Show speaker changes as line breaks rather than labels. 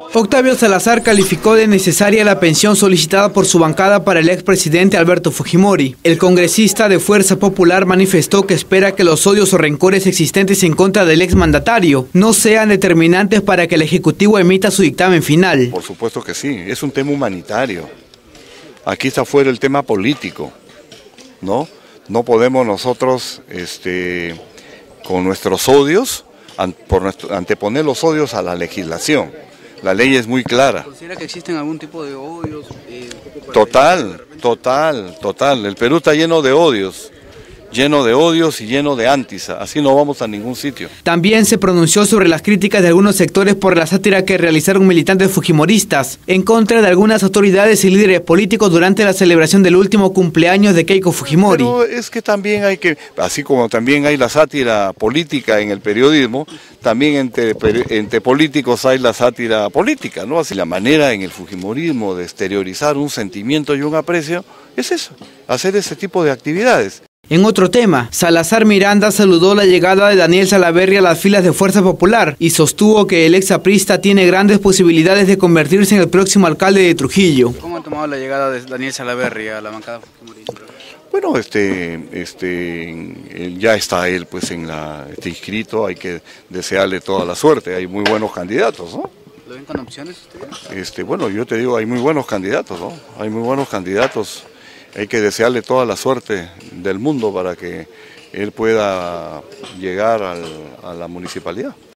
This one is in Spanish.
Octavio Salazar calificó de necesaria la pensión solicitada por su bancada para el expresidente Alberto Fujimori. El congresista de Fuerza Popular manifestó que espera que los odios o rencores existentes en contra del exmandatario no sean determinantes para que el Ejecutivo emita su dictamen final.
Por supuesto que sí, es un tema humanitario. Aquí está fuera el tema político, ¿no? No podemos nosotros, con nuestros odios, anteponer los odios a la legislación. La ley es muy clara.
¿Considera que existen algún tipo de odios?
Total. El Perú está lleno de odios y lleno de antis. Así no vamos a ningún sitio.
También se pronunció sobre las críticas de algunos sectores por la sátira que realizaron militantes fujimoristas en contra de algunas autoridades y líderes políticos durante la celebración del último cumpleaños de Keiko Fujimori.
Pero es que también hay que, así como también hay la sátira política en el periodismo, también entre políticos hay la sátira política, ¿no? Así la manera en el fujimorismo de exteriorizar un sentimiento y un aprecio es eso, hacer ese tipo de actividades.
En otro tema, Salazar Miranda saludó la llegada de Daniel Salaverry a las filas de Fuerza Popular y sostuvo que el exaprista tiene grandes posibilidades de convertirse en el próximo alcalde de Trujillo.
¿Cómo han tomado la llegada de Daniel Salaverry a la bancada fujimorista?
Bueno, ya está él pues está inscrito, hay que desearle toda la suerte, hay muy buenos candidatos, ¿no?
¿Lo ven con opciones ustedes?
Bueno, yo te digo, hay muy buenos candidatos, ¿no? Hay muy buenos candidatos. Hay que desearle toda la suerte del mundo para que él pueda llegar a la municipalidad.